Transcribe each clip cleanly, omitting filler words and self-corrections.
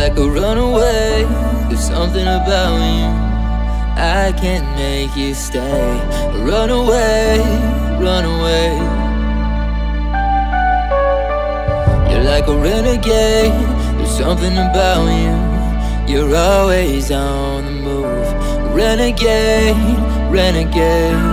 like a runaway. There's something about you, I can't make you stay. Run away, run away. You're like a renegade. There's something about you, you're always on the move. Renegade, renegade.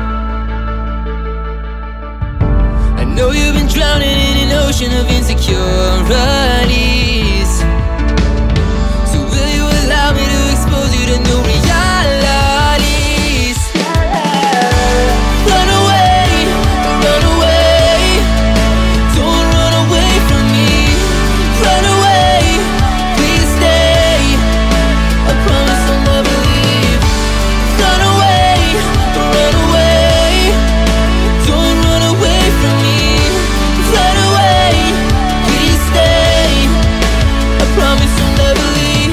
I know you've been drowning in an ocean of insecurities. So will you allow me to expose you to new realities? Run away, run away. Don't run away from me. Run away, please stay. I promise I'll never leave. Run away, run away. Don't run away from me. Run away, please stay. I promise I'll never leave.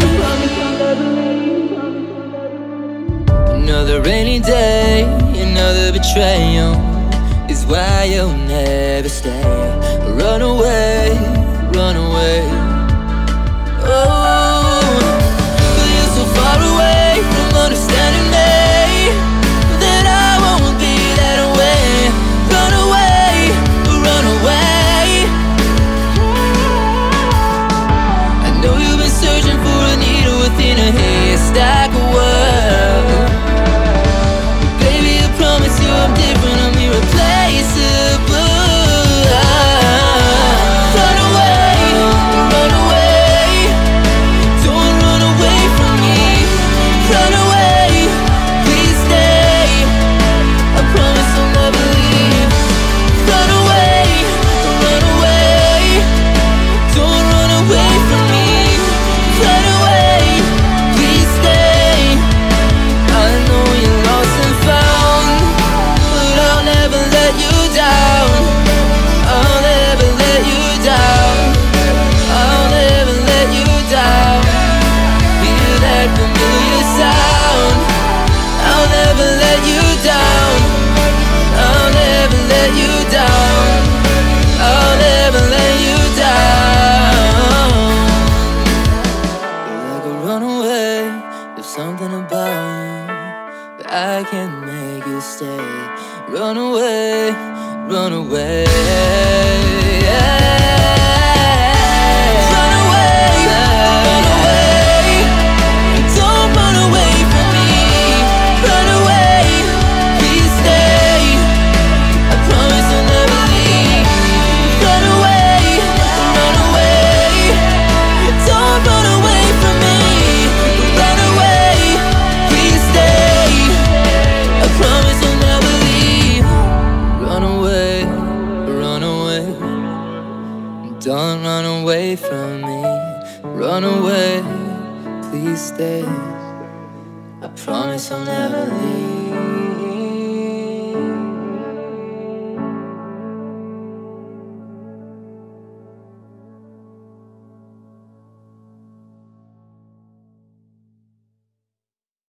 Another rainy day, another betrayal is why you'll never stay. Run away, run away. Oh, but you're so far away from understanding me that I won't be that way. Run away, run away. I know you've been searching for a needle within a haystack world. Baby, I promise you I'm different, I'm irreplaceable. Run away, run away. Don't run away from me. Run away, please stay. I promise I'll never leave. Run away, run away. Don't run away from me. Run away, please stay. I know you're lost and found, but I'll never let you down. I'll never let you down. I'll never let you down. Hear that familiar sound. I'll never let you down. I'll never let you down. I'll never let you down. You're like a runaway. There's something about you, but I can't make you stay. Run away, run away. Run away, run away. Don't run away from me. Run away, please stay. I promise I'll never leave. Run away, run away. Don't run away from me. Run away, please stay. I promise I'll never leave. Run away, run away. Don't run away from me. Run away, please stay. I promise I'll never leave.